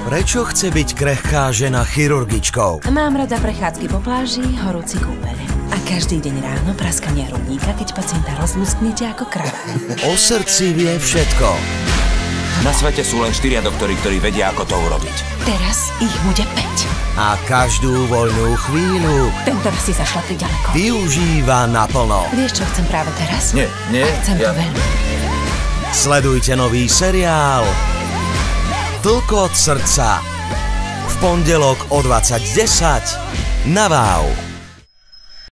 Prečo chce byť krehká žena chirurgičkou? Mám rada prechádzky po pláži, horúci kúpele. A každý deň ráno praskanie hrudníka, keď pacienta rozlusknete ako krava. O srdci vie všetko. Na svete sú len 4 doktori, ktorí vedia, ako to urobiť. Teraz ich bude 5. A každú voľnú chvíľu Tentoraz si zašla priďaleko. využíva naplno. Vieš, čo chcem práve teraz? Nie, A chcem to veľmi. Sledujte nový seriál Tlkot srdca v pondelok o 20:10 na Wow.